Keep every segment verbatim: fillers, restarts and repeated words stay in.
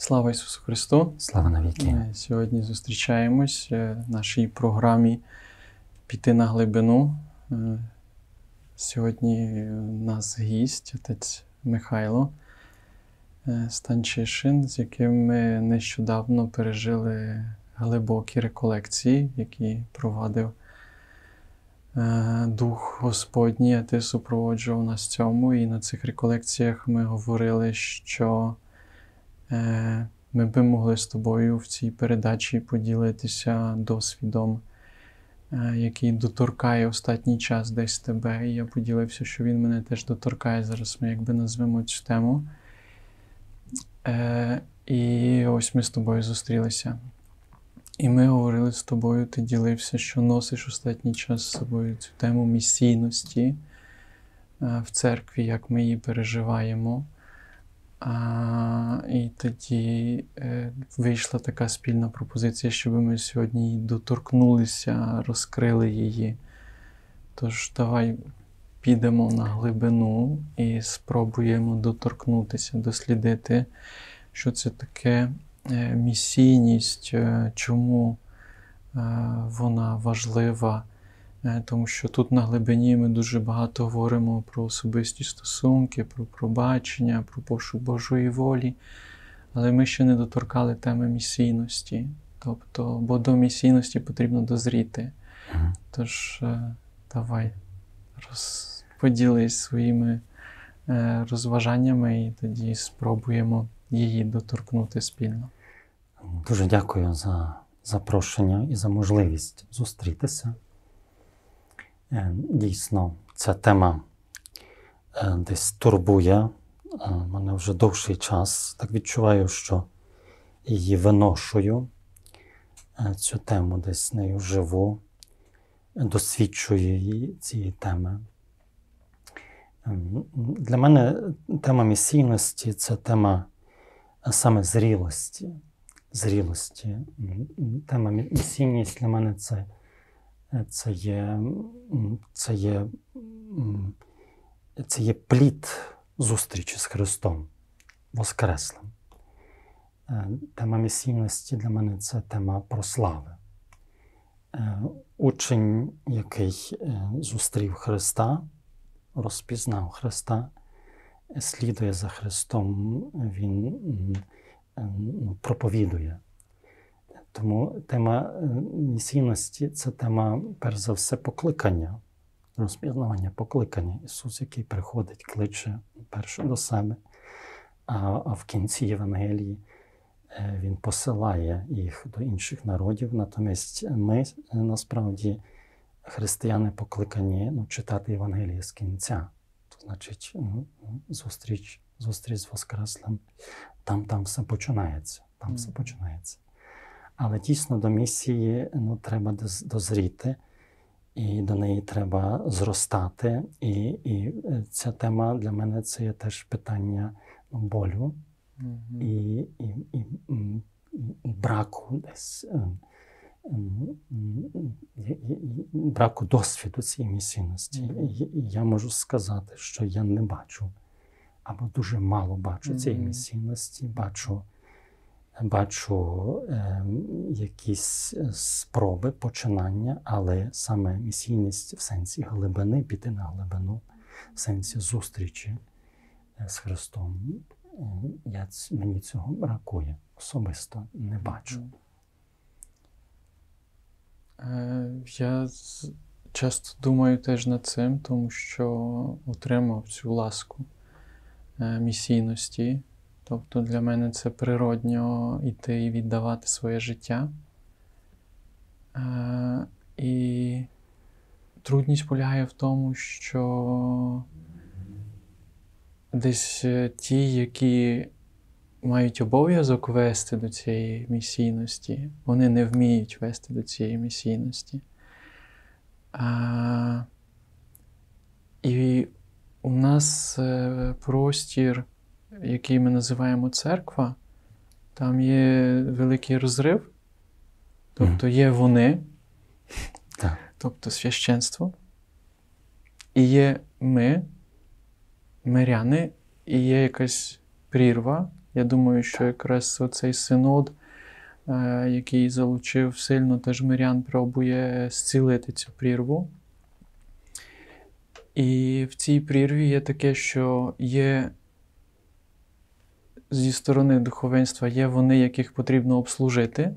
Слава Ісусу Христу! Слава навіки! Ми сьогодні зустрічаємось в нашій програмі «Піти на глибину». Сьогодні у нас гість, отець Михайло Станчишин, з яким ми нещодавно пережили глибокі реколекції, які провадив Дух Господній, а ти супроводжував нас в цьому. І на цих реколекціях ми говорили, що ми би могли з тобою в цій передачі поділитися досвідом, який доторкає останній час десь тебе. І я поділився, що він мене теж доторкає. Зараз ми якби назвемо цю тему. І ось ми з тобою зустрілися. І ми говорили з тобою, ти ділився, що носиш останній час з собою цю тему місійності в церкві, як ми її переживаємо. А, і тоді е, вийшла така спільна пропозиція, щоб ми сьогодні її доторкнулися, розкрили її. Тож давай підемо на глибину і спробуємо доторкнутися, дослідити, що це таке е, місійність, е, чому е, вона важлива. Тому що тут на глибині ми дуже багато говоримо про особисті стосунки, про пробачення, про пошук Божої волі, але ми ще не доторкали теми місійності. Тобто, бо до місійності потрібно дозріти. Mm. Тож, давай, роз... поділись своїми розважаннями і тоді спробуємо її доторкнути спільно. Дуже дякую за запрошення і за можливість зустрітися. Дійсно, ця тема десь турбує мене вже довший час. Так відчуваю, що її виношую, цю тему десь нею живу, досвідчую її, цієї теми. Для мене тема місійності – це тема саме зрілості. Зрілості. Тема місійність для мене – це Це є, це, є, це є плід зустрічі з Христом Воскреслим. Тема місійності для мене – це тема прослави. Учень, який зустрів Христа, розпізнав Христа, слідує за Христом, він проповідує. Тому тема місійності – це тема, перш за все, покликання, розпізнавання покликання. Ісус, який приходить, кличе перше до себе, а, а в кінці Євангелії Він посилає їх до інших народів. Натомість ми, насправді, християни покликані ну, читати Євангеліє з кінця. То значить, ну, зустріч, зустріч з Воскреслим, там, там все починається, там mm. все починається. Але дійсно до місії ну, треба дозріти, і до неї треба зростати. І, і ця тема для мене – це є теж питання ну, болю mm-hmm. і, і, і, і браку десь, браку досвіду цієї місійності. Mm-hmm. І я можу сказати, що я не бачу, або дуже мало бачу mm-hmm. цієї місійності, бачу Бачу е, якісь спроби, починання, але саме місійність в сенсі глибини, піти на глибину, в сенсі зустрічі з Христом, я, мені цього бракує, особисто не бачу. Я часто думаю теж над цим, тому що отримав цю ласку місійності. Тобто для мене це природньо йти і віддавати своє життя. Е, і трудність полягає в тому, що десь ті, які мають обов'язок вести до цієї місійності, вони не вміють вести до цієї місійності. Е, і у нас простір, який ми називаємо церква, там є великий розрив. Тобто є вони, так. тобто священство, і є ми, миряни, і є якась прірва, Я думаю, що якраз оцей синод, е, який залучив сильно теж мирян, пробує зцілити цю прірву. І в цій прірві є таке, що є зі сторони духовенства, є вони, яких потрібно обслужити,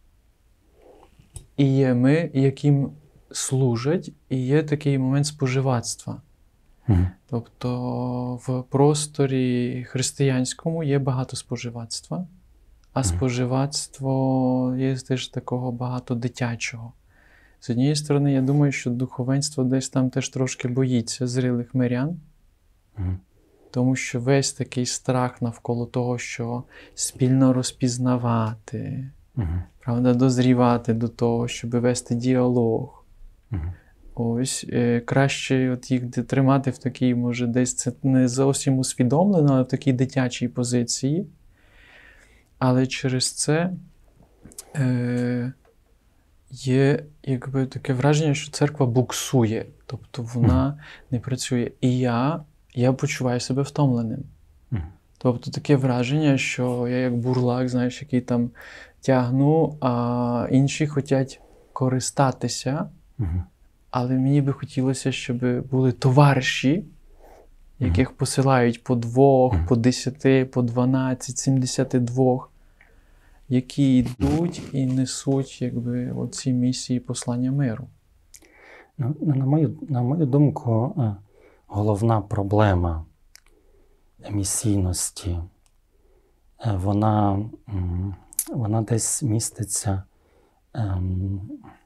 і є ми, яким служать, і є такий момент споживацтва. Мгм. Тобто в просторі християнському є багато споживацтва, а Мгм. споживацтво є теж такого багато дитячого. З однієї сторони, я думаю, що духовенство десь там теж трошки боїться зрілих мирян, Мгм. тому що весь такий страх навколо того, що спільно розпізнавати, Мгм. правда, дозрівати до того, щоб вести діалог. Мгм. Ось, е, краще от їх де- тримати в такій, може, десь це не зовсім усвідомлено, але в такій дитячій позиції. Але через це е, є якби таке враження, що церква буксує, тобто вона не працює. І я, я почуваю себе втомленим. Мгм. Тобто таке враження, що я як бурлак, знаєш, який там тягну, а інші хочуть користатися. Мгм. Але мені би хотілося, щоб були товариші, яких посилають по двох, Мгм. по десяти, по дванадцять, сімдесят два, які йдуть і несуть якби, оці місії послання миру. Ну, на мою, на мою думку, е, головна проблема місійності, е, вона, м, вона десь міститься ем,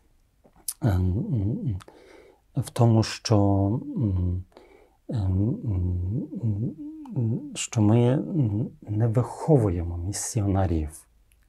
ем, в тому, що, м, ем, м, що ми не виховуємо місіонерів.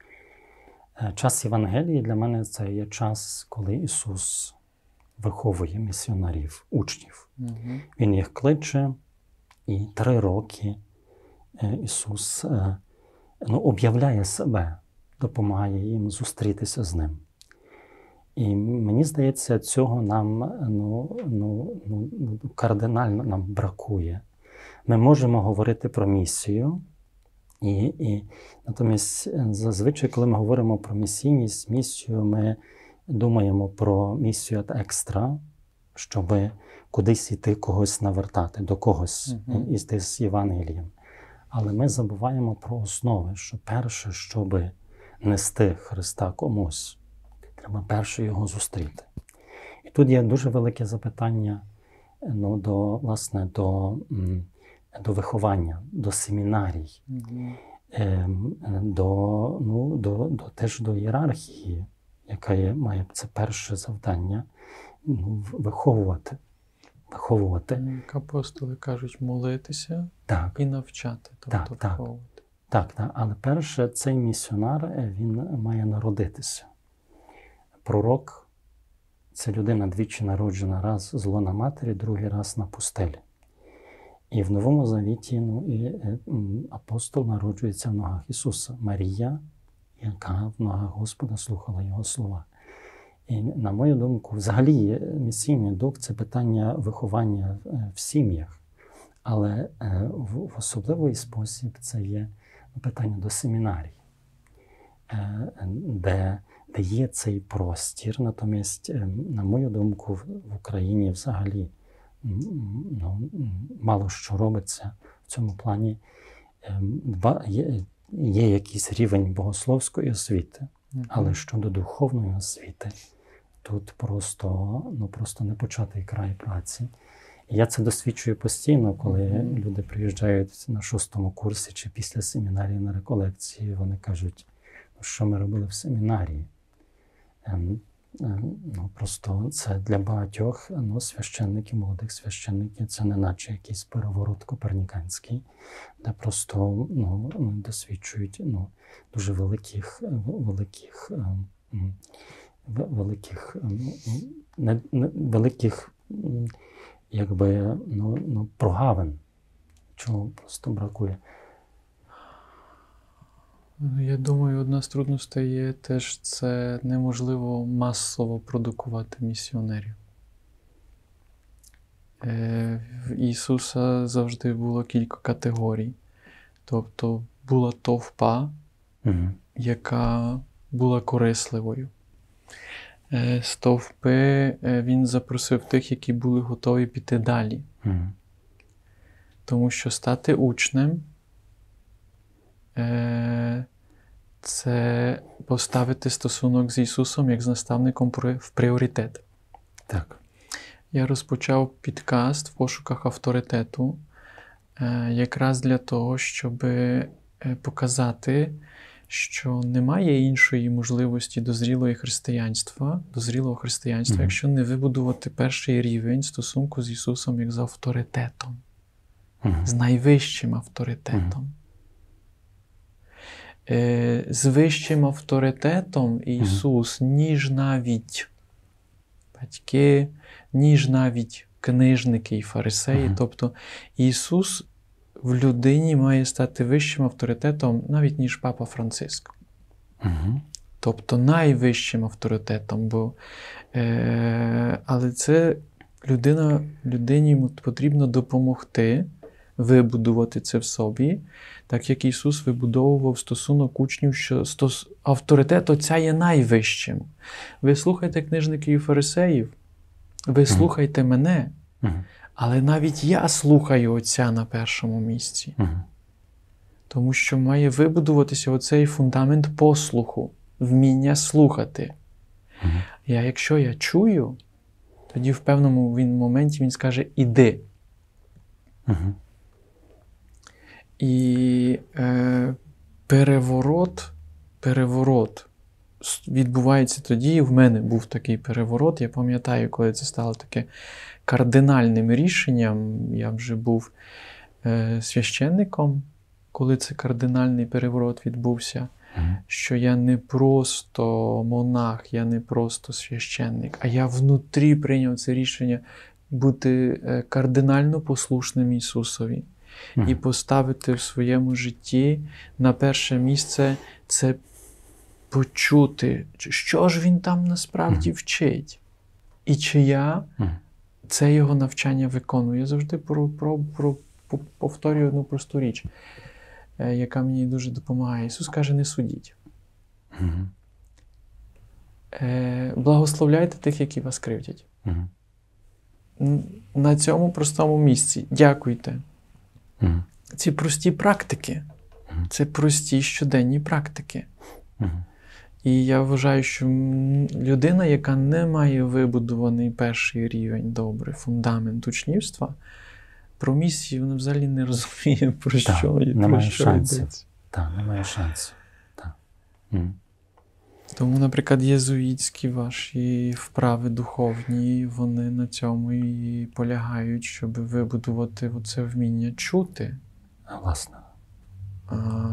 Е, Час Євангелії для мене це є час, коли Ісус виховує місіонерів, учнів. Угу. Він їх кличе, і три роки е, Ісус е, ну, об'являє себе, допомагає їм зустрітися з Ним. І мені здається, цього нам ну, ну, ну, кардинально нам бракує. Ми можемо говорити про місію, і, і натомість зазвичай, коли ми говоримо про місійність, місію, ми думаємо про місію екстра, щоб кудись йти, когось навертати, до когось Мгм. іти з Євангелієм. Але ми забуваємо про основи, що перше, щоб нести Христа комусь, треба перше його зустріти. І тут є дуже велике запитання ну, до, власне, до, м, до виховання, до семінарій, Угу. ем, до, ну, до, до, теж до ієрархії, яка є, має це перше завдання ну, виховувати. Виховувати. Як апостоли кажуть, молитися Так. і навчати, тобто Так, так. виховувати. Так, так, але перше, цей місіонар, е, він має народитися. Пророк – це людина двічі народжена, раз з лона матері, другий раз на пустелі. І в Новому Завіті ну, і, е, м, апостол народжується в ногах Ісуса. Марія, яка в ногах Господа слухала Його слова. І, на мою думку, взагалі місійний дух – це питання виховання е, в сім'ях. Але е, в, в особливий спосіб це є питання до семінарій, е, де, де є цей простір. Натомість, е, на мою думку, в, в Україні взагалі м, ну, мало що робиться в цьому плані. Е, два, є, є якийсь рівень богословської освіти, Мгм. але щодо духовної освіти, тут просто, ну, просто непочатий край праці. І я це досвідчую постійно, коли Мгм. люди приїжджають на шостому курсі чи після семінарії на реколекції, вони кажуть, ну, що ми робили в семінарії. Ем, ем, ну, просто це для багатьох ну, священників, молодих священників, це не наче якийсь переворот коперніканський, де просто ну, досвідчують ну, дуже великих, великих, ем, м, ве- великих, ем, не, не, великих м, якби, ну, ну, прогавин, чого просто бракує. Я думаю, одна з трудностей є теж це неможливо масово продукувати місіонерів. Е, В Ісуса завжди було кілька категорій. Тобто була товпа, Мгм. яка була корисливою. Е, З товпи е, він запросив тих, які були готові піти далі. Мгм. Тому що стати учнем е, – це поставити стосунок з Ісусом як з наставником при- в пріоритет. Так. Я розпочав підкаст в пошуках авторитету е, якраз для того, щоб е, показати, що немає іншої можливості дозрілого християнства, дозрілого християнства, Мгм. якщо не вибудувати перший рівень стосунку з Ісусом як з авторитетом, Мгм. з найвищим авторитетом. Е, з вищим авторитетом Ісус, ніж навіть батьки, ніж навіть книжники і фарисеї. Мгм. Тобто Ісус в людині має стати вищим авторитетом навіть ніж Папа Франциск. Мгм. Тобто найвищим авторитетом. Бо, е, але це людина, людині йому потрібно допомогти вибудувати це в собі, так як Ісус вибудовував стосунок учнів, що стос... авторитет Отця є найвищим. Ви слухайте книжників і фарисеїв, ви слухайте мене, Мгм. але навіть я слухаю Отця на першому місці. Мгм. Тому що має вибудуватися оцей фундамент послуху, вміння слухати. Мгм. А якщо я чую, тоді в певному він моменті він скаже «іди». Мгм. І е, переворот, переворот с- відбувається тоді, і в мене був такий переворот. Я пам'ятаю, коли це стало таке кардинальним рішенням. Я вже був е, священником, коли це кардинальний переворот відбувся. Мгм. Що я не просто монах, я не просто священник, а я внутрі прийняв це рішення бути е, кардинально послушним Ісусові. І Мгм. поставити в своєму житті на перше місце це почути, що ж він там насправді вчить. І чи я Мгм. це його навчання виконую. Я завжди про, про, про, по- повторюю одну просту річ, е, яка мені дуже допомагає. Ісус каже, не судіть. Мгм. Е, Благословляйте тих, які вас кривдять. Мгм. Н- На цьому простому місці дякуйте. Мгм. Ці прості практики. Мгм. Це прості щоденні практики. Мгм. І я вважаю, що м, людина, яка не має вибудований перший рівень, добре, фундамент учнівства, про місію вона взагалі не розуміє, про Так, що, і про немає що шансів. йдеться. Так, немає шансів. Так. Мгм. Тому, наприклад, єзуїтські ваші вправи духовні, вони на цьому і полягають, щоб вибудувати оце вміння чути. А, власне. А,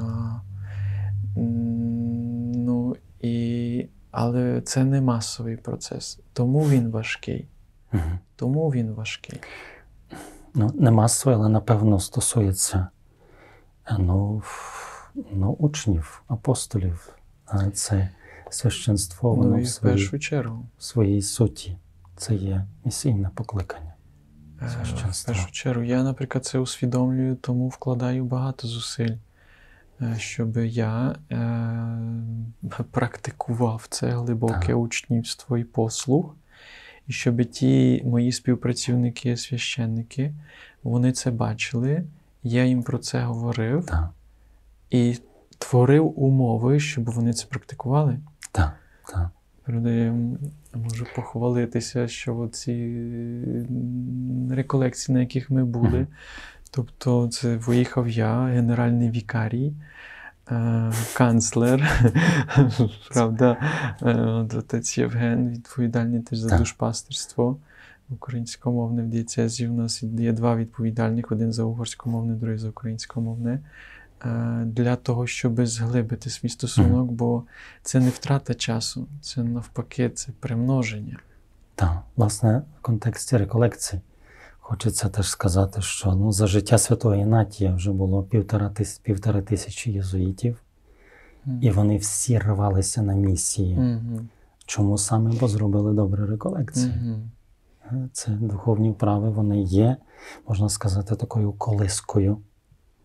м, ну, і, але це не масовий процес. Тому він важкий. Мгм. Тому він важкий. Ну, не масово, але напевно стосується е, ну, ф- ну, учнів, апостолів. А це священство, воно Ну і в в своїй, першу чергу. в своїй суті. Це є місійне покликання. Е, В Священство. першу чергу. Я, наприклад, це усвідомлюю, тому вкладаю багато зусиль, е, щоб я е, практикував це глибоке Так. учнівство і послух, і щоб ті мої співпрацівники, священники, вони це бачили, я їм про це говорив Так, і творив умови, щоб вони це практикували. так, так. Правда, я можу похвалитися, що ці реколекції, на яких ми були, Мгм. тобто це виїхав я, генеральний вікарій, е, канцлер, правда, е, от отець Євген, відповідальний теж за Так. душпастерство українськомовне в дієцезі. У нас є два відповідальних, один за угорськомовне, другий за українськомовне. е, Для того, щоб зглибити свій стосунок, бо це не втрата часу, це навпаки, це примноження. Так, власне, в контексті реколекцій хочеться теж сказати, що ну, за життя святого Ігнатія вже було півтора, тис... півтора тисячі єзуїтів, і вони всі рвалися на місії. Мгм. Чому саме? Бо зробили добрі реколекції. Мгм. Це духовні вправи, вони є, можна сказати, такою колискою.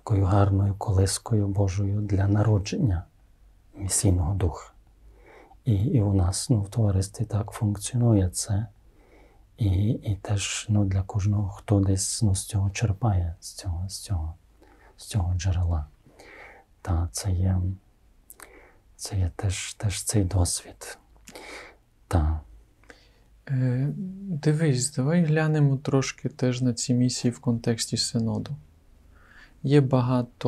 такою гарною колискою Божою для народження місійного духа. І, і у нас ну, в товаристві так функціонує це. І, і теж ну, для кожного, хто десь ну, з цього черпає, з цього, з цього, з цього джерела. Та це є, це є теж, теж цей досвід. Та. Е, дивись, давай глянемо трошки теж на ці місії в контексті синоду. Є багато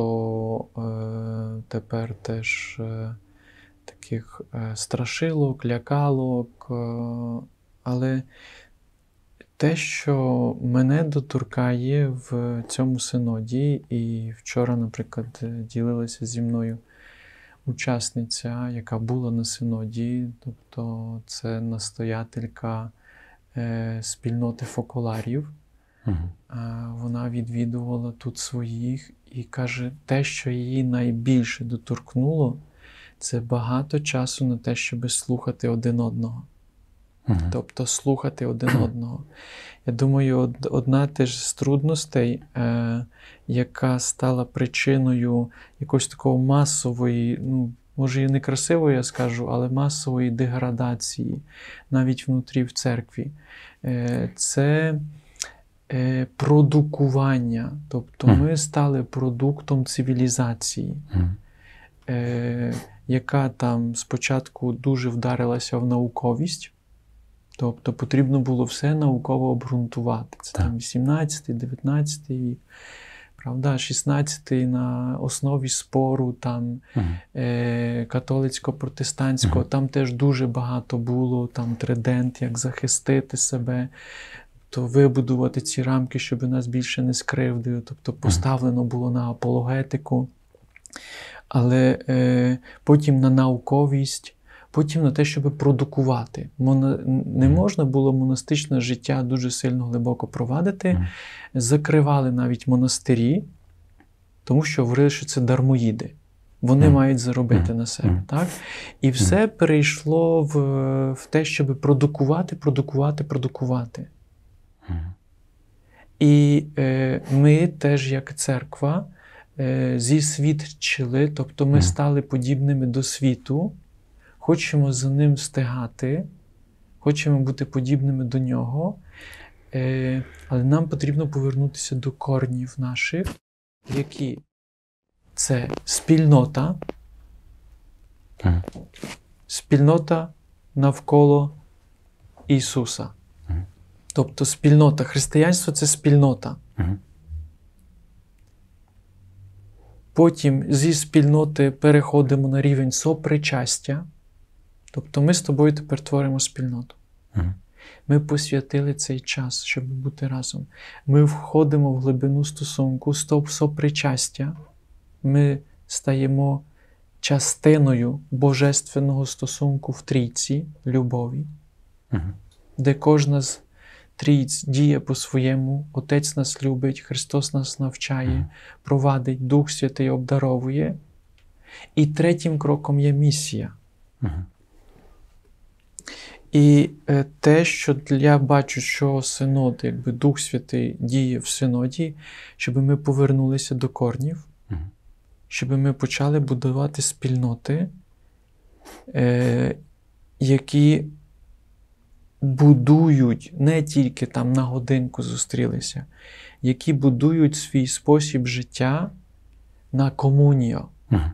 е, тепер теж е, таких е, страшилок, лякалок, е, але те, що мене доторкає в цьому синоді, і вчора, наприклад, ділилася зі мною учасниця, яка була на синоді, тобто це настоятелька е, спільноти фоколарів. Угу. Вона відвідувала тут своїх і каже, те, що її найбільше доторкнуло, це багато часу на те, щоб слухати один одного. Угу. Тобто слухати один одного. Я думаю, одна теж з трудностей, е, яка стала причиною якоїсь такої масової, ну, може і некрасиво я скажу, але масової деградації навіть внутрі в церкві, е, це е, продукування. Тобто mm. ми стали продуктом цивілізації, mm. е, яка там спочатку дуже вдарилася в науковість. Тобто потрібно було все науково обґрунтувати. Це так. там вісімнадцятий, дев'ятнадцятий вік, правда, шістнадцятий на основі спору там угу. е- католицько-протестантського. Угу. Там теж дуже багато було, там тридент, як захистити себе, то вибудувати ці рамки, щоб нас більше не скривдили. Тобто поставлено було на апологетику, але е- потім на науковість, потім на те, щоб продукувати. Моно... Не можна було монастичне життя дуже сильно глибоко провадити. Mm. Закривали навіть монастирі, тому що говорили, що це дармоїди. Вони mm. мають заробити mm. на себе. Mm. Так? І все mm. перейшло в, в те, щоб продукувати, продукувати, продукувати. Mm. І е, ми теж, як церква, е, зісвідчили, тобто ми mm. стали подібними до світу, хочемо за ним встигати, хочемо бути подібними до нього, е, але нам потрібно повернутися до корнів наших, які це спільнота, mm. спільнота навколо Ісуса. Mm. Тобто спільнота, християнство – це спільнота. Mm. Потім зі спільноти переходимо на рівень сопричастя. Тобто ми з тобою тепер творимо спільноту. Mm. Ми посвятили цей час, щоб бути разом. Ми входимо в глибину стосунку, сопричастя. Ми стаємо частиною божественного стосунку в трійці, любові, mm. де кожна з трійць діє по-своєму. Отець нас любить, Христос нас навчає, mm. провадить, Дух Святий обдаровує. І третім кроком є місія. Mm. І е, те, що я бачу, що синод, якби Дух Святий діє в синоді, щоб ми повернулися до корнів, mm. щоб ми почали будувати спільноти, е, які будують, не тільки там на годинку зустрілися, які будують свій спосіб життя на комуніо. Mm.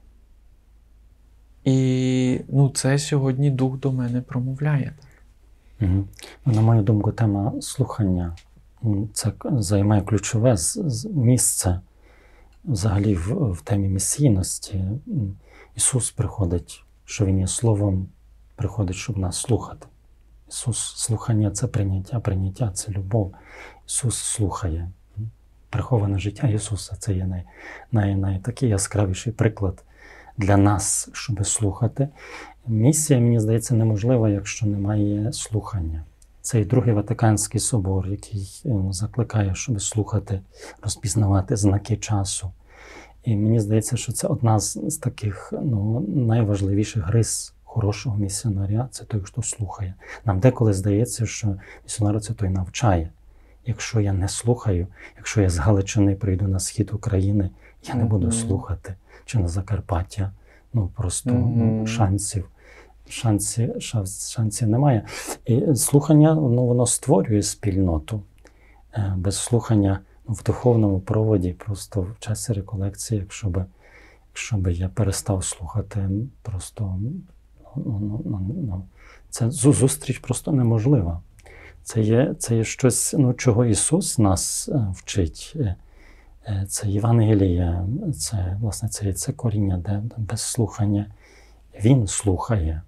І ну, це сьогодні Дух до мене промовляє. Mm. На мою думку, тема слухання це займає ключове місце взагалі в, в темі місійності. Ісус приходить, що Він є Словом, приходить, щоб нас слухати. Ісус, слухання – це прийняття, прийняття – це любов. Ісус слухає. Приховане життя Ісуса – це є най, най, най, такий яскравіший приклад для нас, щоб слухати. Місія, мені здається, неможлива, якщо немає слухання. Це і Другий Ватиканський собор, який закликає, щоб слухати, розпізнавати знаки часу. І мені здається, що це одна з, з таких ну, найважливіших рис хорошого місіонаря – це той, хто слухає. Нам деколи здається, що місіонар – це той навчає. Якщо я не слухаю, якщо я з Галичини прийду на схід України, я не буду Мгм. слухати. Чи на Закарпаття, ну просто Мгм. шансів, шансів, шанс- шансів немає. І слухання, ну, воно створює спільноту. Е, Без слухання, ну, в духовному проводі, просто в часі реколекції, якщо би, якщо би я перестав слухати, просто ну, ну, ну, ну, це зу- зустріч просто неможлива. Це є, це є щось, ну, чого Ісус нас е, вчить. Е, е, Це Євангеліє, це, власне, це, це коріння, де без слухання Він слухає.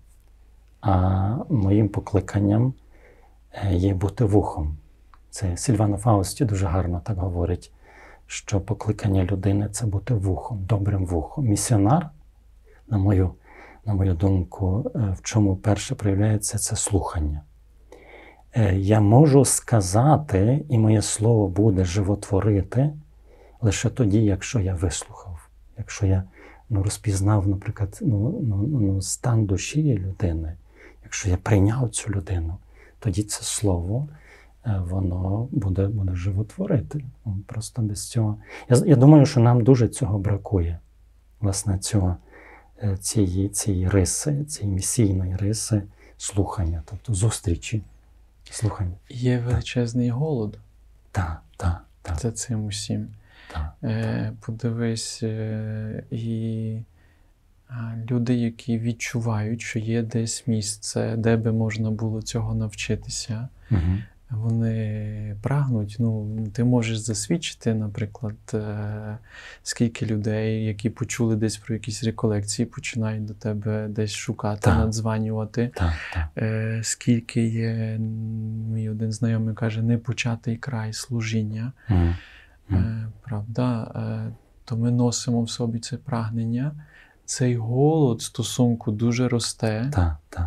А моїм покликанням е, є бути вухом. Це Сильвано Фаусті дуже гарно так говорить, що покликання людини – це бути вухом, добрим вухом. Місіонар, на мою, на мою думку, е, в чому перше проявляється – це слухання. Е, Я можу сказати, і моє слово буде животворити лише тоді, якщо я вислухав, якщо я ну, розпізнав, наприклад, ну, ну, ну, стан душі людини, якщо я прийняв цю людину, тоді це слово, е, воно буде, буде животворити. Ну, просто без цього. Я, я думаю, що нам дуже цього бракує, власне, цього, е, цієї, цієї риси, цієї місійної риси слухання, тобто зустрічі, слухання. Є величезний голод Так, так, так. за цим усім. Так, Е, подивись, е, і а, люди, які відчувають, що є десь місце, де би можна було цього навчитися, угу. вони прагнуть. Ну, ти можеш засвідчити, наприклад, е, скільки людей, які почули десь про якісь реколекції, починають до тебе десь шукати, Так. надзванювати. Так, так. Е, скільки є, мій один знайомий каже, непочатий край служіння. Угу. Е, правда, е, то ми носимо в собі це прагнення. Цей голод стосунку дуже росте, Так, так.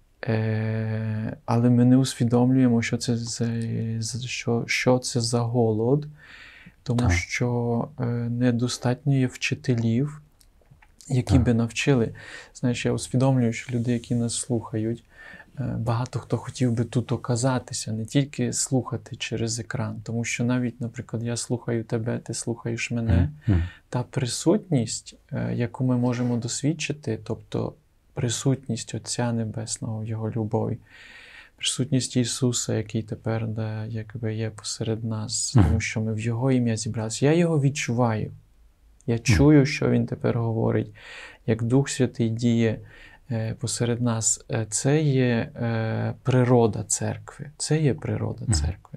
е, але ми не усвідомлюємо, що це, за, що, що це за голод, тому Так. що е, недостатньо є вчителів, які Так. би навчили. Знаєш, я усвідомлюю, що люди, які нас слухають, багато хто хотів би тут оказатися, не тільки слухати через екран, тому що навіть, наприклад, я слухаю тебе, ти слухаєш мене, Mm-hmm. та присутність, яку ми можемо досвідчити, тобто присутність Отця Небесного в Його любові, присутність Ісуса, який тепер да, якби є посеред нас, Mm-hmm. тому що ми в Його ім'я зібралися. Я Його відчуваю. Я чую, що Він тепер говорить, як Дух Святий діє посеред нас. Це є природа церкви. Це є природа церкви.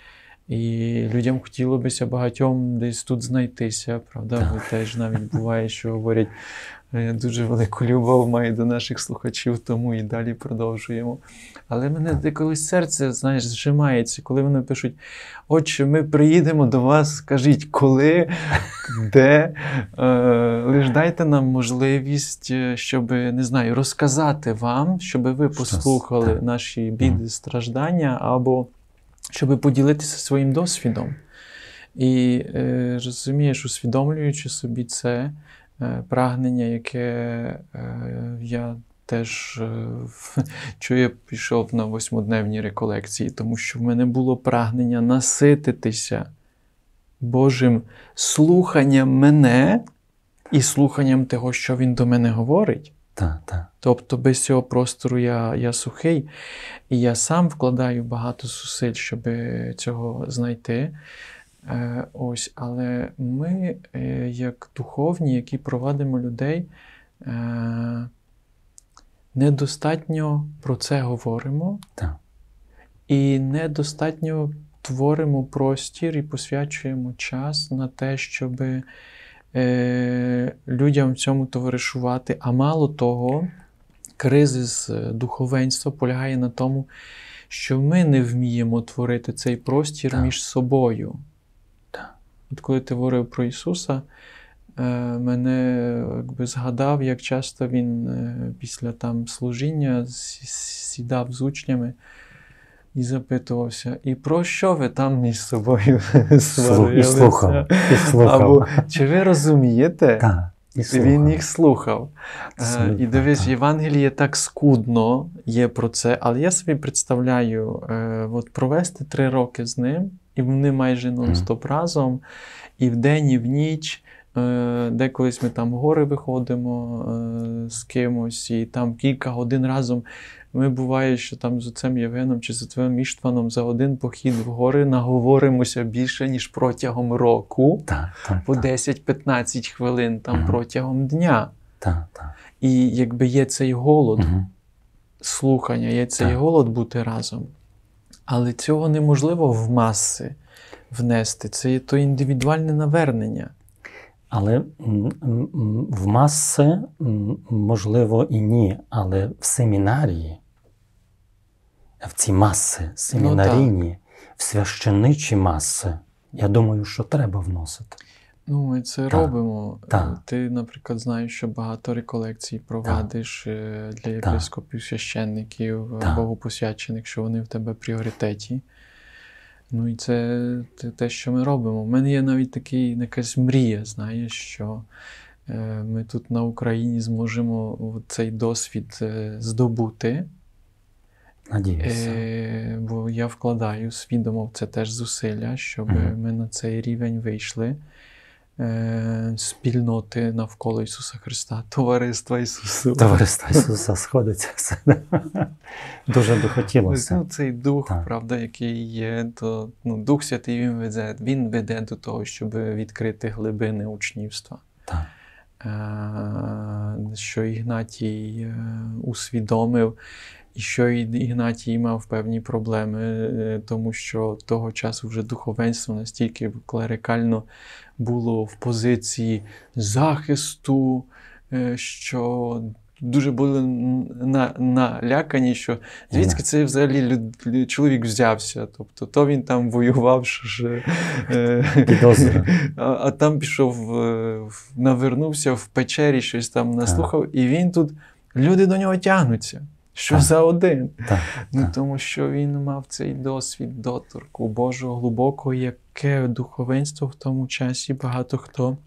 І людям хотілося б багатьом десь тут знайтися, правда? Бо теж навіть буває, що говорять, дуже велику любов має до наших слухачів, тому і далі продовжуємо. Але мене деколись серце, знаєш, зжимається, коли вони пишуть: «Отче, ми приїдемо до вас, скажіть, коли, де, е, лиш дайте нам можливість, щоб, не знаю, розказати вам, щоб ви послухали Щось, наші біди, страждання, або щоб поділитися своїм досвідом». І е, розумієш, усвідомлюючи собі це е, прагнення, яке е, я теж е, чого я пішов на восьмидневні реколекції, тому що в мене було прагнення насититися Божим слуханням мене і слуханням того, що Він до мене говорить. Так, так. Тобто без цього простору я, я сухий, і я сам вкладаю багато зусиль, щоб цього знайти. Е, ось, але ми, е, як духовні, які провадимо людей, е, недостатньо про це говоримо. Так. І недостатньо творимо простір і посвячуємо час на те, щоб е, людям в цьому товаришувати. А мало того, кризис духовенства полягає на тому, що ми не вміємо творити цей простір Так. між собою. Так. От коли ти говорив про Ісуса, е, мене якби згадав, як часто Він е, після там служіння сідав з учнями і запитувався: «І про що ви там між собою сварилися?» І слухав. І слухав. Або «Чи ви розумієте?» Так. І слухав. Він їх слухав. Абсолютно, І дивись, так. в Євангелії так скудно є про це, але я собі представляю, е, от провести три роки з ним, і вони майже нон-стоп разом, і вдень, і в ніч, Е, Деколись ми там в гори виходимо е, з кимось, і там кілька годин разом. Ми буває, що там з отцем Євгеном чи з отцем Іштваном за один похід в гори наговоримося більше, ніж протягом року, Так, так, по так. десять-п'ятнадцять хвилин там Мгм. протягом дня. Так, так. І якби є цей голод Мгм. слухання, є цей Так. голод бути разом. Але цього неможливо в маси внести. Це є то індивідуальне навернення. Але м, м, м, в маси, м, можливо, і ні, але в семінарії, в ці маси семінарійні, в священичі маси, я думаю, що треба вносити. Ну, ми це Так. робимо. Так. Ти, наприклад, знаєш, що багато реколекцій провадиш е, для єпископів, священників, Так. богопосвячених, що вони в тебе в пріоритеті. Ну і це те- те, що ми робимо. У мене є навіть такий, якась мрія, знаєш, що е, ми тут на Україні зможемо цей досвід е, здобути. Надіюся. Е, бо я вкладаю свідомо в це теж зусилля, щоб Мгм. ми на цей рівень вийшли. Е, спільноти навколо Ісуса Христа, товариства Ісуса. Товариство Ісуса сходиться все. Дуже би хотілося. Ну, цей дух, Так. правда, який є, то ну, Дух Святий він веде, він веде до того, щоб відкрити глибини учнівства. Так. Е, що Ігнатій е, усвідомив, і що Ігнатій мав певні проблеми, е, тому що того часу вже духовенство настільки клерикально було в позиції захисту, е, що дуже були на, налякані, що звідки цей взагалі люд, люд, чоловік взявся. Тобто, то він там воював, що ж, е, Підозра. а, а там пішов, е, в- навернувся в печері, щось там наслухав, і він тут, люди до нього тягнуться. Що Так. за один? Так, Ну, так. тому що він мав цей досвід доторку Божого глибокого, яке духовенство в тому часі багато хто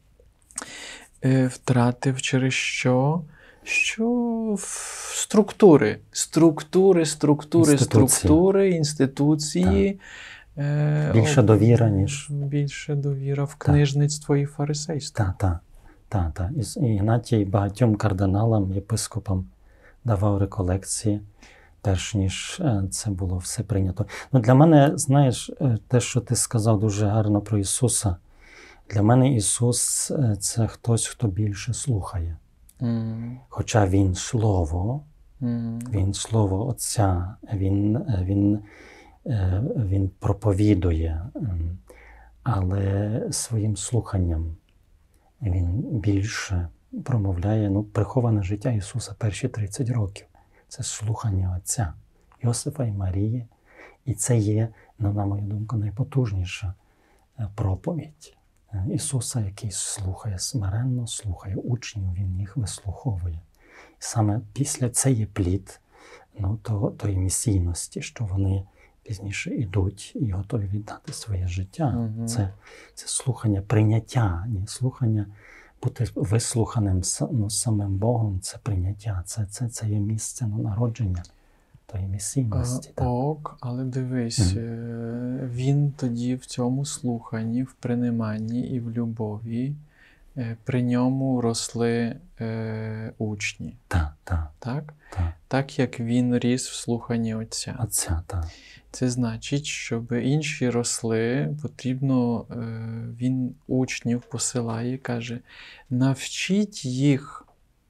е, втратив через що? Що в структури. Структури, структури, Інституції. структури, інституції. Е, Більше об- довіра, ніж- Більше довіра в книжництво і фарисейство. Так, так. Так, так. І Ігнатій багатьом кардиналам, єпископам давав реколекції, перш ніж е, це було все прийнято. Ну, для мене, знаєш, е, те, що ти сказав дуже гарно про Ісуса, для мене Ісус е, – це хтось, хто більше слухає. М, Хоча Він Слово, м, Він Слово Отця, Він, е, він, е, він проповідує, ем, але своїм слуханням Він більше промовляє, ну, приховане життя Ісуса перші тридцять років. Це слухання Отця, Йосифа і Марії. І це є, ну, на мою думку, найпотужніша е, проповідь е, Ісуса, який слухає смиренно, слухає учнів, Він їх вислуховує. І саме після це є плід, ну, того, тої місійності, що вони пізніше йдуть і готові віддати своє життя. Мгм. Це, це слухання, прийняття, ні, слухання, бути вислуханим с- ну, самим Богом, це прийняття, це, це, це є місце, ну, народження тої місійності. А, так. Ок, але дивись, Мгм. е, він тоді в цьому слуханні, в приниманні і в любові, е, при ньому росли е, учні, Так, так, так? так. Так як він ріс в слуханні Отця. Отця, так. Це значить, щоб інші росли, потрібно, е, він учнів посилає, каже, навчіть їх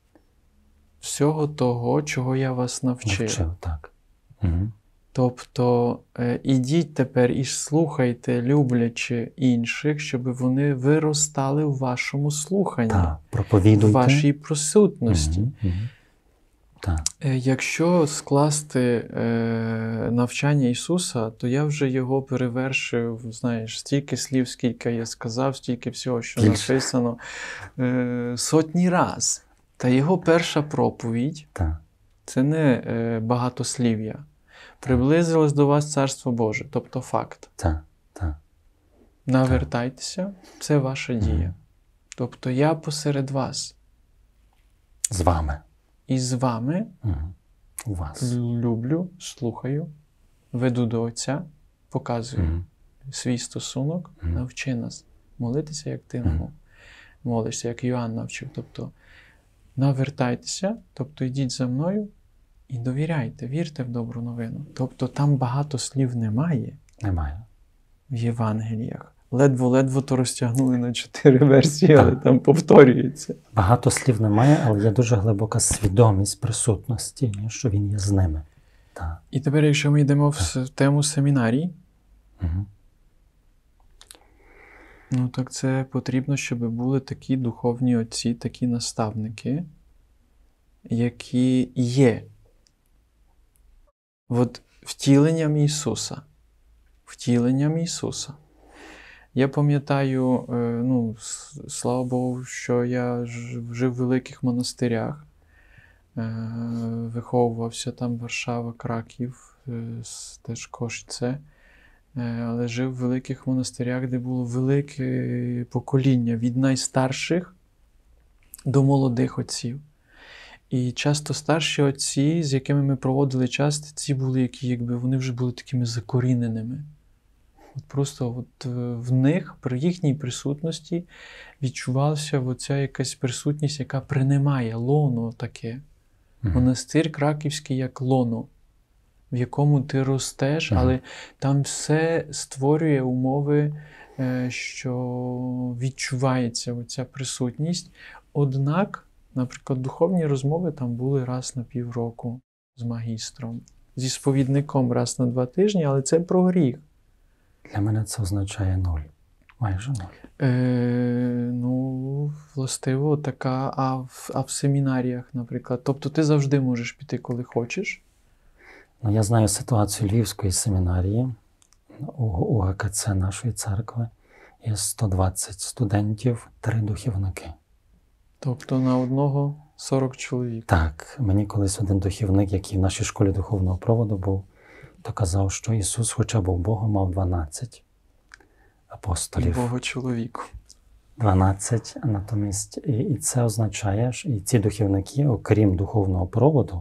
всього того, чого я вас навчив. Навчив, так. Угу. Тобто, е, ідіть тепер і слухайте, люблячи інших, щоб вони виростали в вашому слуханні, Так, проповідуйте. в вашій присутності. Мгм, мгм. Так, Е, Якщо скласти е, навчання Ісуса, то я вже його перевершив, знаєш, стільки слів, скільки я сказав, стільки всього, що Більше. написано, е, сотні раз. Та його перша проповідь так. – це не е, багатослів'я. Приблизилось до вас Царство Боже, тобто факт. Так, так. Навертайтеся, це ваша дія. Мгм. Тобто я посеред вас. З вами. І з вами Мгм. У вас. люблю, слухаю, веду до Отця, показую Мгм. свій стосунок, Мгм. навчи нас молитися, як ти Мгм. намов. молишся, як Йоанн навчив. Тобто навертайтеся, тобто йдіть за мною і довіряйте, вірте в добру новину. Тобто там багато слів немає. Немає. В Євангеліях. Ледво-ледво то розтягнули на чотири версії, але там повторюється. Багато слів немає, але є дуже глибока свідомість присутності, що він є з ними. Так. І тепер, якщо ми йдемо в тему семінарій, Угу. ну так це потрібно, щоб були такі духовні отці, такі наставники, які є от втіленням Ісуса. Втіленням Ісуса. Я пам'ятаю, ну, слава Богу, що я жив в великих монастирях, виховувався там Варшава, Краків, теж Кошице, але жив в великих монастирях, де було велике покоління від найстарших до молодих отців. І часто старші отці, з якими ми проводили час, ці були, які, якби, вони вже були такими закоріненими. От просто от в них, при їхній присутності, відчувалася оця якась присутність, яка принимає лоно таке. Mm-hmm. Монастир Краківський як лоно, в якому ти ростеш, mm-hmm. але там все створює умови, що відчувається оця присутність. Однак, наприклад, духовні розмови там були раз на півроку з магістром, зі сповідником раз на два тижні, але це про гріх. Для мене це означає нуль. Майже нуль. Е, ну, властиво, така, а в, а в семінаріях, наприклад. Тобто ти завжди можеш піти, коли хочеш? Ну, я знаю ситуацію Львівської семінарії. У, у ГКЦ нашої церкви є сто двадцять студентів, три духівники. Тобто на одного сорок чоловік? Так. Мені колись один духівник, який в нашій школі духовного проводу був, то казав, що Ісус, хоча був Богом, мав дванадцять апостолів. Бога чоловіку. дванадцять, а натомість, і, і це означає, що і ці духівники, окрім духовного проводу,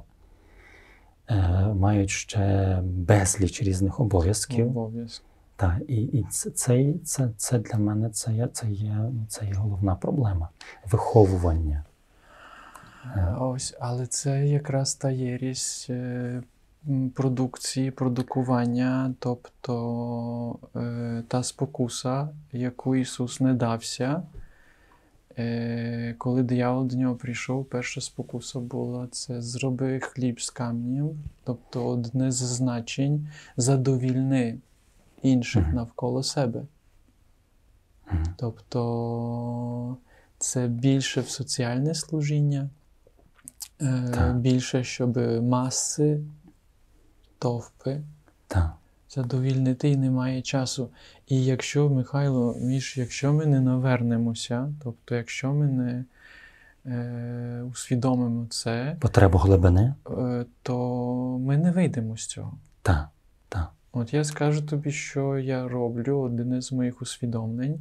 е, мають ще безліч різних обов'язків. Обов'язки. Так, і, і це, це, це, це для мене це є, це, є, це є головна проблема. Виховування. Ось, але це якраз та єресь продукції, продукування, тобто е, та спокуса, яку Ісус не дався. Е, коли диявол до нього прийшов, перша спокуса була це зроби хліб з камнів, тобто одне з значень задовільни інших mm-hmm. навколо себе. Mm-hmm. Тобто це більше в соціальне служіння, е, більше, щоб маси, товпи Так. задовільнити, і немає часу. І якщо, Михайло, Міш, якщо ми не навернемося, тобто якщо ми не е, усвідомимо це, потребу глибини, е, то ми не вийдемо з цього. Так, так. От я скажу тобі, що я роблю, один із моїх усвідомлень.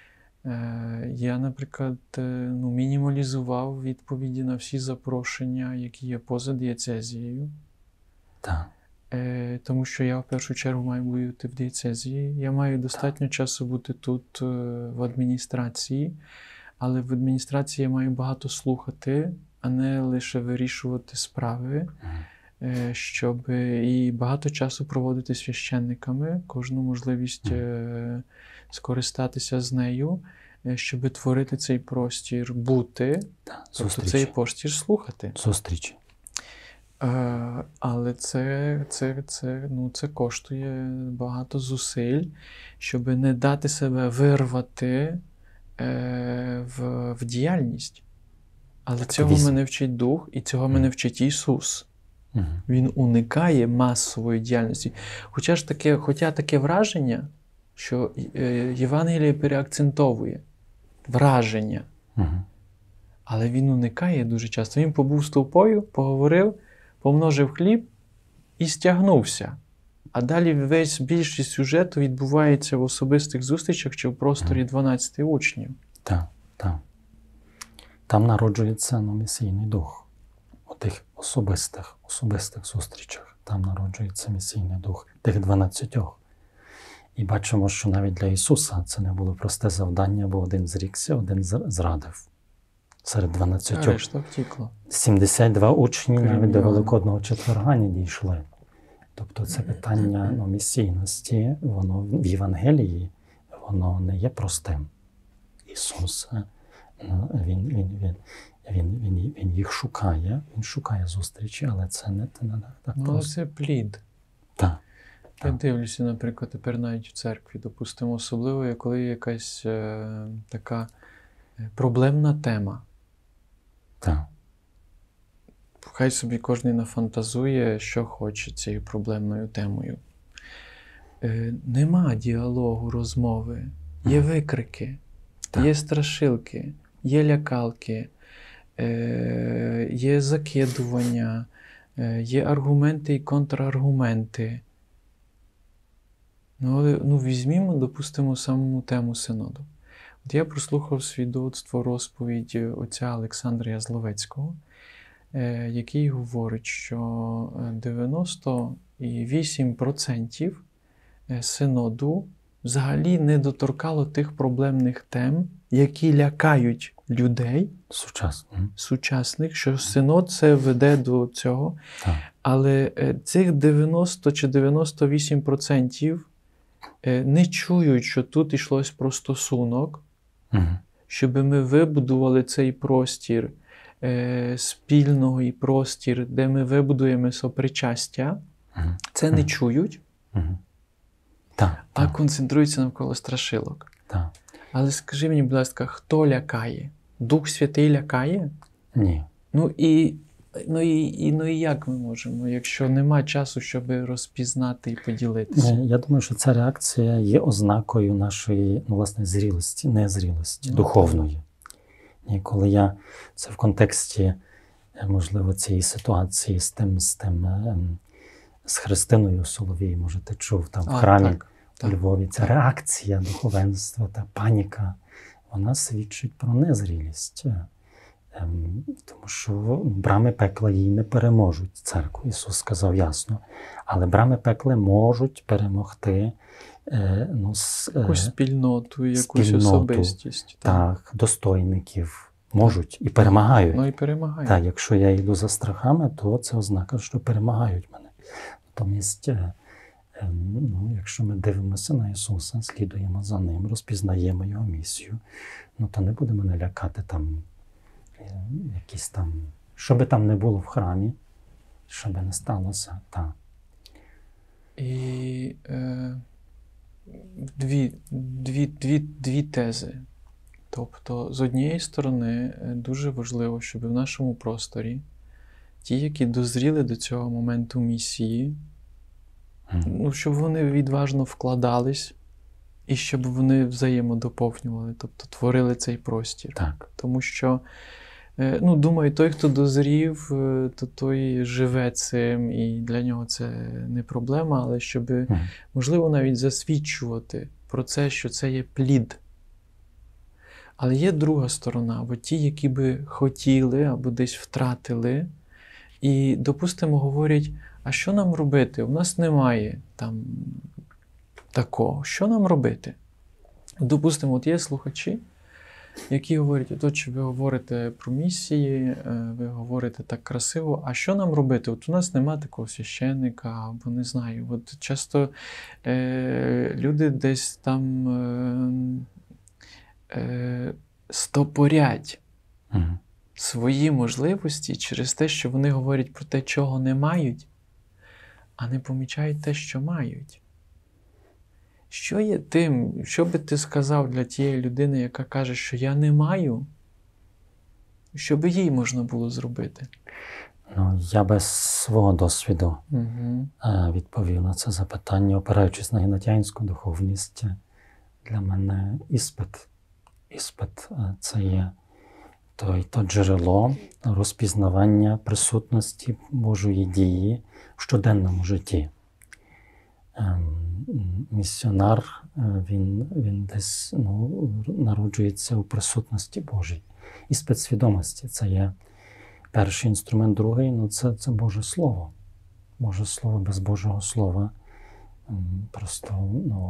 Е, я, наприклад, е, ну, мінімалізував відповіді на всі запрошення, які є поза дієцезією. Так. Е, тому що я в першу чергу маю бути в дієцезії. Я маю достатньо часу бути тут е, в адміністрації, але в адміністрації я маю багато слухати, а не лише вирішувати справи, е, щоб і багато часу проводити священниками, кожну можливість е, скористатися з нею, е, щоб творити цей простір, бути, тобто цей простір слухати. Зустрічі. Е, але це, це, це, ну, це коштує багато зусиль, щоб не дати себе вирвати е, в, в діяльність. Але так, цього мене вчить Дух, і цього mm. мене вчить Ісус. Mm. Він уникає масової діяльності. Хоча ж таке, хоча таке враження, що е, Євангеліє переакцентовує враження. Mm. Але він уникає дуже часто. Він побув з толпою, поговорив, помножив хліб і стягнувся. А далі весь більшість сюжету відбувається в особистих зустрічах чи в просторі дванадцяти учнів. Так, так. Там народжується ну, місійний дух. У тих особистих, особистих зустрічах. Там народжується місійний дух тих дванадцятьох. І бачимо, що навіть для Ісуса це не було просте завдання, бо один зрікся, один зрадив. Серед дванадцятьох. Решта втікло. сімдесят два учні Крім навіть до Іоанна. Великодного четверга не дійшли. Тобто це питання ну, місійності, воно в Євангелії, воно не є простим. Ісус, ну, він, він, він, він, він, він їх шукає, він шукає зустрічі, але це не, не, не так Ну, але просто. це плід. Так. Я Так. дивлюся, наприклад, тепер навіть в церкві, допустимо, особливо, коли є якась е, така е, проблемна тема. Так. Хай собі кожен нафантазує, що хоче цією проблемною темою. Е, нема діалогу, розмови. Є викрики, Так. є страшилки, є лякалки, е, є закидування, е, є аргументи і контраргументи. Ну, але, ну, візьмімо, допустимо, саму тему синоду. От я прослухав свідоцтво, розповідь отця Олександра Язловецького, е, який говорить, що дев'яносто вісім відсотків синоду взагалі не доторкало тих проблемних тем, які лякають людей Сучасно. сучасних, що синод це веде до цього. Так. Але е, цих дев'яносто чи дев'яносто вісім відсотків е, не чують, що тут йшлось про стосунок, Угу. щоб ми вибудували цей простір е, спільного і простір, де ми вибудуємо сопричастя. Угу. Це не Мгм. чують, Угу. Так. а Так. концентруються навколо страшилок. Так. Але скажи мені, будь ласка, хто лякає? Дух Святий лякає? Ні. Ну і, ну, і, і, ну і як ми можемо, якщо нема часу, щоб розпізнати і поділитися? Е, Я думаю, що ця реакція є ознакою нашої, ну, власне, зрілості, незрілості, Ну, духовної. І коли я, це в контексті, е, можливо, цієї ситуації з тим, з тим, ем, з Христиною Соловій, може, ти чув там в А, храмі так, у так. Львові, ця реакція духовенства, та паніка, вона свідчить про незрілість. Ем, Тому що брами пекла її не переможуть, церкву. Ісус сказав ясно. Але брами пекла можуть перемогти е, ну, с, е, Якусь спільноту, якусь спільноту, особистість. Так. так, достойників. Можуть і перемагають. Ну і перемагає. Так, якщо я йду за страхами, то це ознака, що перемагають мене. Натомість, е, е, ну, якщо ми дивимося на Ісуса, слідуємо за Ним, розпізнаємо Його місію, ну, то не буде мене лякати там е, якісь там, що би там не було в храмі, що би не сталося. Так. І е, дві, дві, дві, дві тези. Тобто, з однієї сторони, е, дуже важливо, щоб в нашому просторі ті, які дозріли до цього моменту місії, Мгм. ну, щоб вони відважно вкладались і щоб вони взаємодоповнювали, тобто творили цей простір. Так. Тому що, е, ну, думаю, той, хто дозрів, е, то той живе цим, і для нього це не проблема, але щоб, Мгм. можливо, навіть засвідчувати про це, що це є плід. Але є друга сторона, або ті, які би хотіли, або десь втратили, і, допустимо, говорять, а що нам робити? У нас немає там такого. Що нам робити? Допустимо, от є слухачі, які говорять, от чи ви говорите про місії, е, ви говорите так красиво, а що нам робити? От у нас немає такого священника, або не знаю. От часто е, люди десь там е, е, стопорять Мгм. свої можливості через те, що вони говорять про те, чого не мають, а не помічають те, що мають. Що є тим, що би ти сказав для тієї людини, яка каже, що я не маю, що би їй можна було зробити? Ну, я без свого досвіду Угу. е, відповів на це запитання, опираючись на генетянську духовність. Для мене іспит. Іспит е, – це є то, то джерело розпізнавання присутності Божої дії в щоденному житті. Ем, Місіонар, е, він, він десь ну, народжується у присутності Божій. Іспит свідомості – це є перший інструмент, другий, ну, це, це Боже Слово. Боже Слово без Божого Слова ем, просто ну,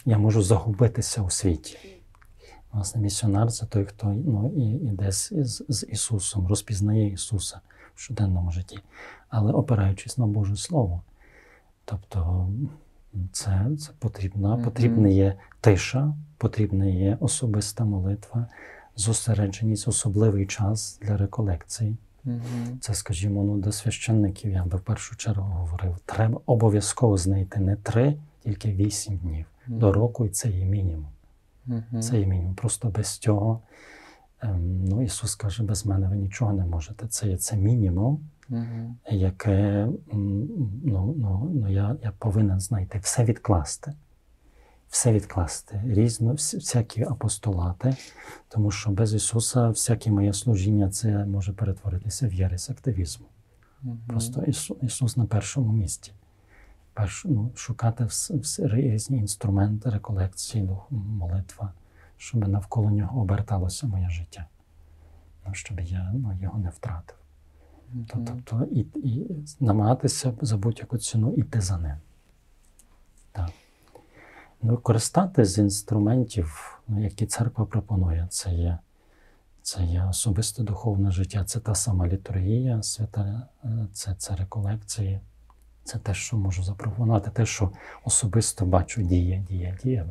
я можу загубитися у світі. Власне, місіонер – це той, хто ну, і, іде з, з, з Ісусом, розпізнає Ісуса в щоденному житті, але опираючись на Боже Слово. Тобто це, це потрібна, mm-hmm. потрібна є тиша, потрібна є особиста молитва, зосередженість, особливий час для реколекції. Mm-hmm. Це, скажімо, ну, до священників я би в першу чергу говорив, треба обов'язково знайти не три, тільки вісім днів mm-hmm. до року, і це є мінімум. Mm-hmm. Це є мінімум. Просто без цього, ем, ну, Ісус каже, без мене ви нічого не можете. Це є це мінімум, mm-hmm. яке ну, ну, ну, я, я повинен знайти, все відкласти. Все відкласти, різно, всякі апостолати, тому що без Ісуса всяке моє служіння це може перетворитися в єресь активізму. Mm-hmm. Просто Ісус, Ісус на першому місці. Перш, ну, шукати вс, вс, різні інструменти, реколекції, молитва, щоб навколо нього оберталося моє життя, ну, щоб я ну, його не втратив. Mm-hmm. Тобто і, і намагатися за будь-яку ціну йти за ним. Так. Ну, користатися з інструментів, які церква пропонує, це є, це є особисте духовне життя, це та сама літургія, свята, це, це реколекції, це те, що можу запропонувати, те, що особисто бачу, діє, діє, діє.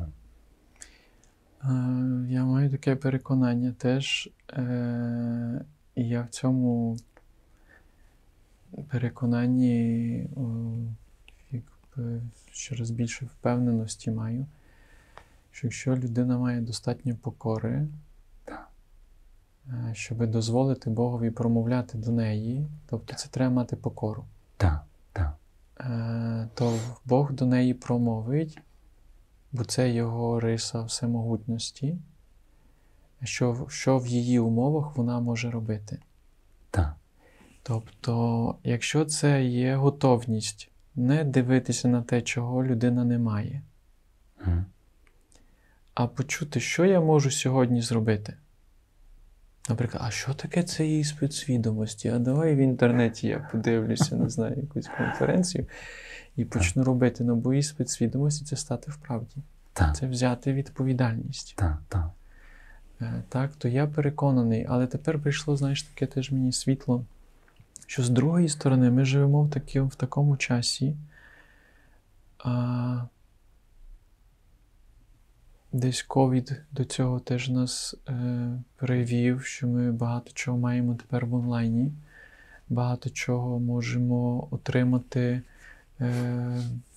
Я маю таке переконання теж, і я в цьому переконанні щораз більше впевненості маю, що якщо людина має достатньо покори, так. щоб дозволити Богові промовляти до неї, тобто так. це треба мати покору, так, так. то Бог до неї промовить, бо це його риса всемогутності, що, що в її умовах вона може робити. Так. Тобто, якщо це є готовність не дивитися на те, чого людина не має, mm. а почути, що я можу сьогодні зробити. Наприклад, а що таке цей іспит свідомості? А давай в інтернеті я подивлюся, не знаю, якусь конференцію і почну так. робити. Ну, бо іспит свідомості – це стати в правді. Так. Це взяти відповідальність. Так, так. Так, то я переконаний. Але тепер прийшло, знаєш, таке теж мені світло, що з другої сторони ми живемо в, такі, в такому часі, а, десь ковід до цього теж нас е, привів, що ми багато чого маємо тепер в онлайні, багато чого можемо отримати, е,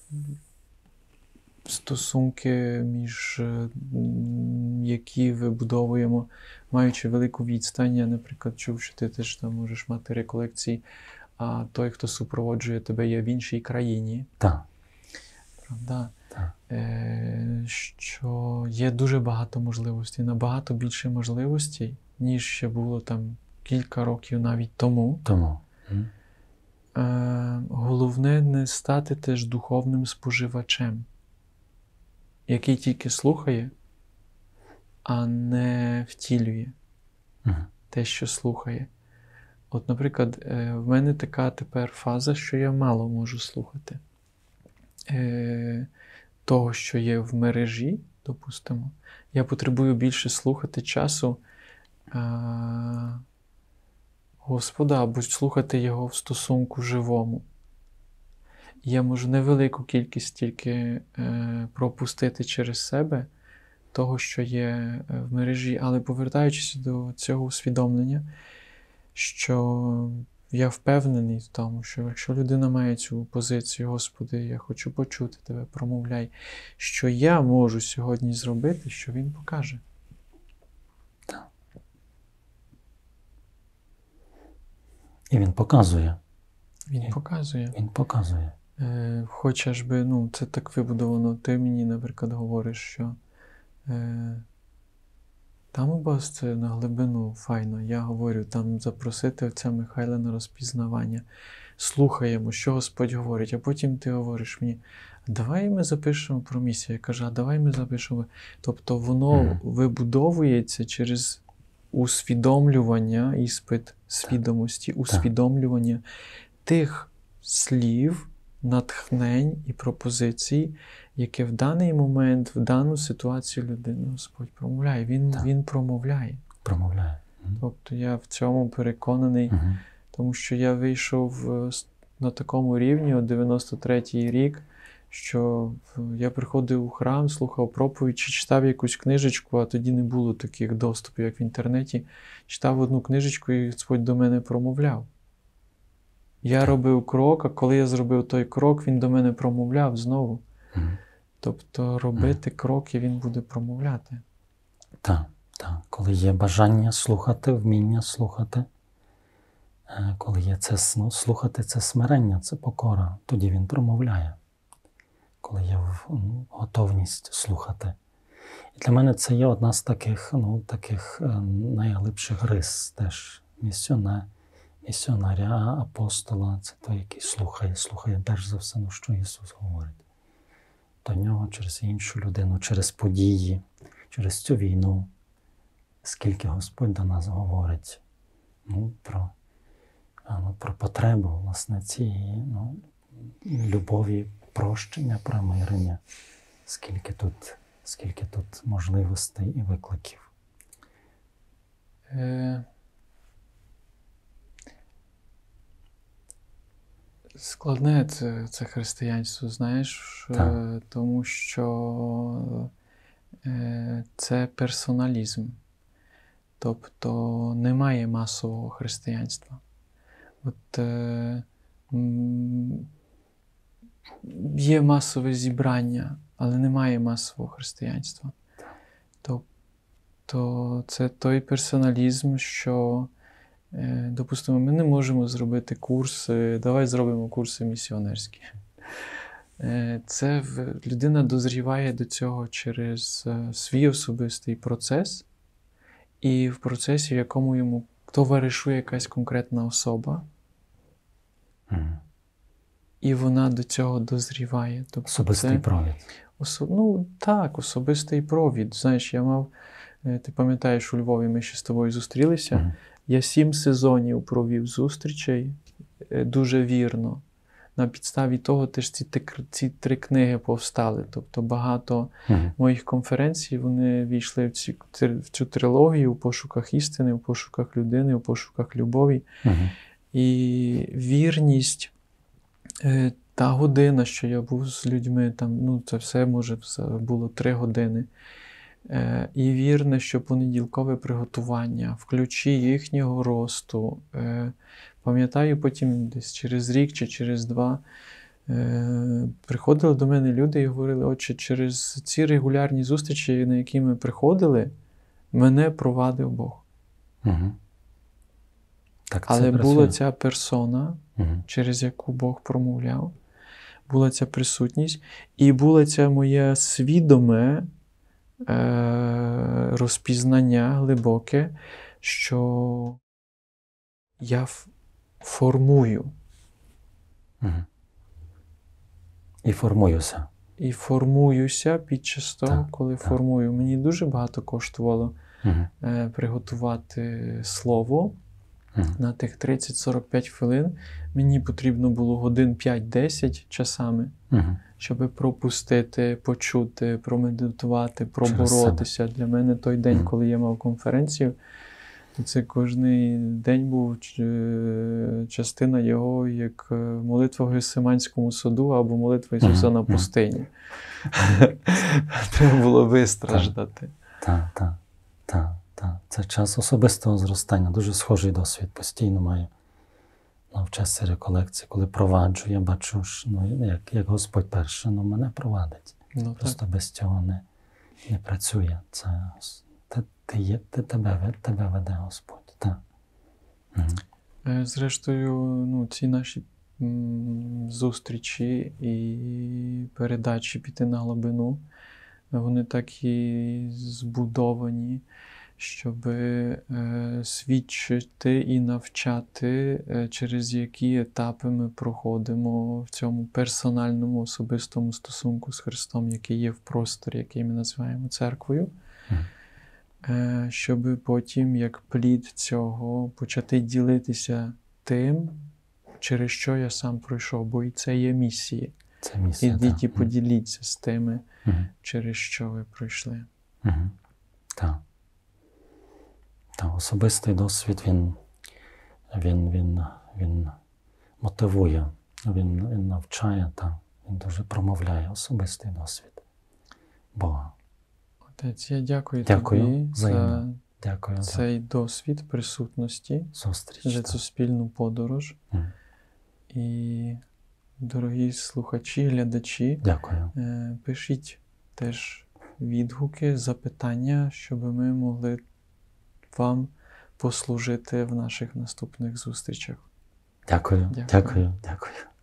стосунки, між е, які вибудовуємо, маючи велику відстань. Я, наприклад, чув, що ти теж там можеш мати реколекції, а той, хто супроводжує тебе, є в іншій країні. Так. Правда? Так. Е, що є дуже багато можливостей, набагато більше можливостей, ніж ще було там кілька років навіть тому. Тому. Е, головне не стати теж духовним споживачем, який тільки слухає, а не втілює uh-huh. те, що слухає. От, наприклад, е, в мене така тепер фаза, що я мало можу слухати е, того, що є в мережі, допустимо. Я потребую більше слухати часу е, Господа, або слухати Його в стосунку живому. Я можу невелику кількість тільки е, пропустити через себе того, що є в мережі, але повертаючись до цього усвідомлення, що я впевнений в тому, що якщо людина має цю позицію, Господи, я хочу почути Тебе, промовляй, що я можу сьогодні зробити, що Він покаже. Так. І Він показує. Він і, показує. Він показує. Е, хоча ж би, ну, це так вибудовано. Ти мені, наприклад, говориш, що е, там у вас це на глибину файно. Я говорю, там запросити отця Михайла на розпізнавання. Слухаємо, що Господь говорить. А потім ти говориш мені, давай ми запишемо про місію. Я кажу, а давай ми запишемо. Тобто воно mm. вибудовується через усвідомлювання, іспит свідомості, усвідомлювання тих слів, натхнень і пропозицій, яке в даний момент, в дану ситуацію людини Господь промовляє. Він, він промовляє. Промовляє. Тобто я в цьому переконаний, Угу. тому що я вийшов на такому рівні, от дев'яносто третій рік, що я приходив у храм, слухав проповідь, чи читав якусь книжечку, а тоді не було таких доступів, як в інтернеті. Читав одну книжечку, і Господь до мене промовляв. Я робив крок, а коли я зробив той крок, він до мене промовляв знову. Mm. Тобто робити mm. крок, і він буде промовляти. Так, так. Коли є бажання слухати, вміння слухати, коли є це, ну, слухати, це смирення, це покора, тоді він промовляє. Коли є ну, готовність слухати. І для мене це є одна з таких, ну, таких найглибших рис теж місіонера. Місіонаря, апостола, це той, який слухає, слухає перш за все, ну, що Ісус говорить. До нього через іншу людину, через події, через цю війну, скільки Господь до нас говорить ну, про, ну, про потребу, власне, цієї ну, любові, прощення, примирення, скільки тут, скільки тут можливостей і викликів. Е... Складне це, це християнство, знаєш, так. Тому що е, це персоналізм. Тобто немає масового християнства. От е, є масове зібрання, але немає масового християнства. Тобто це той персоналізм, що допустимо, ми не можемо зробити курси, давай зробимо курси місіонерські. Це людина дозріває до цього через свій особистий процес, і в процесі, в якому йому товаришує якась конкретна особа, mm. і вона до цього дозріває. Тобто особистий це, провід. Осо, ну, так, особистий провід. Знаєш, я мав, ти пам'ятаєш, у Львові ми ще з тобою зустрілися, mm. Я сім сезонів провів зустрічей дуже вірно. На підставі того теж ці, ці три книги повстали. Тобто багато mm-hmm. моїх конференцій, вони війшли в, ці, в цю трилогію у пошуках істини, у пошуках людини, у пошуках любові. Mm-hmm. І вірність, та година, що я був з людьми, там, ну, це все, може, було три години. І вірне, що понеділкове приготування, в ключі їхнього росту. Пам'ятаю, потім десь через рік чи через два приходили до мене люди і говорили, отче, через ці регулярні зустрічі, на які ми приходили, мене провадив Бог. Угу. Так, але працює. Була ця персона, угу. через яку Бог промовляв, була ця присутність, і було це моє свідоме розпізнання глибоке, що я формую. Угу. І формуюся. І формуюся під час того, так, коли так. формую. Мені дуже багато коштувало угу. приготувати слово угу. на тих тридцять-сорок п'ять хвилин. Мені потрібно було годин п'ять-десять часами, угу. щоб пропустити, почути, промедитувати, проборотися. Для мене той день, mm. коли я мав конференцію, це кожний день був частина його, як молитва в Гефсиманському саду або молитва Ісуса mm. на пустині. Mm. Треба було вистраждати. Так, так, так, так. Це час особистого зростання, дуже схожий досвід, постійно маю. В часі реколекції, коли проваджу, я бачу, що, ну, як, як Господь перше, ну, мене провадить. Ну, просто так. без цього не, не працює. Це, ти, ти, є, ти тебе, тебе веде Господь. Так. Угу. Зрештою, ну, ці наші м, зустрічі і передачі «Піти на глибину», вони так і збудовані, щоб е, свідчити і навчати, е, через які етапи ми проходимо в цьому персональному, особистому стосунку з Христом, який є в просторі, який ми називаємо церквою, е, щоб потім, як плід цього, почати ділитися тим, через що я сам пройшов, бо і це є місія. Це місія. Ідіть так. і поділіться з тими, Мгм. через що ви пройшли. Мгм. Так. Та особистий досвід, він, він, він, він мотивує, він, він навчає, та, він дуже промовляє особистий досвід Бога. Отець, я дякую, Дякую, тобі за взаємно. Дякую за цей досвід присутності, зустріч. за та. цю спільну подорож. Мгм. І, дорогі слухачі, глядачі, Дякую. е, пишіть теж відгуки, запитання, щоб ми могли вам послужити в наших наступних зустрічах. Дякую. Дякую. Дякую. Дякую.